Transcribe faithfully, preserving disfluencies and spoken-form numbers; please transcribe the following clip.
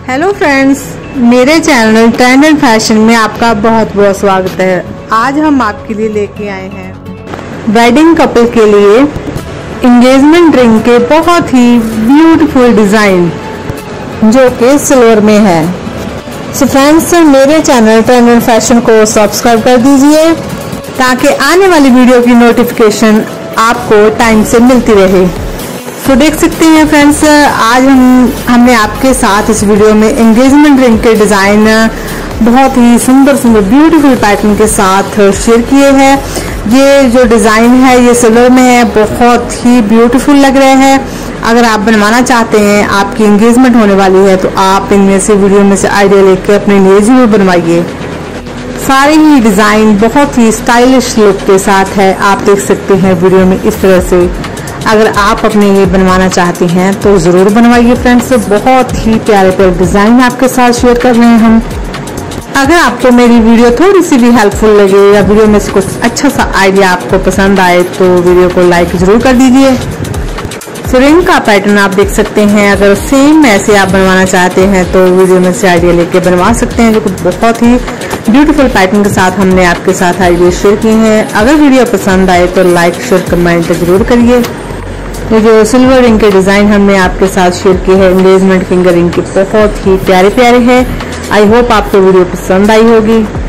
Hello friends, मेरे channel trend and fashion में आपका बहुत बहुत स्वागत है। आज हम आपके लिए लेके आए हैं वेडिंग कपल के लिए एंगेजमेंट रिंग के बहुत ही ब्यूटीफुल डिज़ाइन जो कि सिल्वर में है। सो फ्रेंड्स, मेरे चैनल ट्रेंड एंड फैशन को सब्सक्राइब कर दीजिए ताकि आने वाली वीडियो की नोटिफिकेशन आपको टाइम से मिलती रहे। तो देख सकते हैं फ्रेंड्स, आज हम हमने आपके साथ इस वीडियो में एंगेजमेंट रिंग के डिज़ाइन बहुत ही सुंदर सुंदर ब्यूटीफुल पैटर्न के साथ शेयर किए हैं। ये जो डिज़ाइन है ये सिल्वर में है, बहुत ही ब्यूटीफुल लग रहे हैं। अगर आप बनवाना चाहते हैं, आपकी एंगेजमेंट होने वाली है, तो आप इनमें से वीडियो में से आइडिया लेकर अपने लिए जरूर बनवाइए। सारे ही डिज़ाइन बहुत ही स्टाइलिश लुक के साथ है, आप देख सकते हैं वीडियो में इस तरह से। अगर आप अपने लिए बनवाना चाहते हैं तो ज़रूर बनवाइए फ्रेंड्स। बहुत ही प्यारे प्यारे डिज़ाइन आपके साथ शेयर कर रहे हैं हम। अगर आपको मेरी वीडियो थोड़ी सी भी हेल्पफुल लगे या वीडियो में से कुछ अच्छा सा आइडिया आपको पसंद आए तो वीडियो को लाइक ज़रूर कर दीजिए। सो रिंग का पैटर्न आप देख सकते हैं। अगर सेम ऐसे आप बनवाना चाहते हैं तो वीडियो में से आइडिया लेके बनवा सकते हैं, जो कि बहुत ही ब्यूटीफुल पैटर्न के साथ हमने आपके साथ आइडिया शेयर किए हैं। अगर वीडियो पसंद आए तो लाइक शेयर कमेंट जरूर करिए। ये जो सिल्वर रिंग के डिज़ाइन हमने आपके साथ शेयर किए हैं एंगेजमेंट फिंगर रिंग के, बहुत ही प्यारे प्यारे हैं। आई होप आपको वीडियो पसंद आई होगी।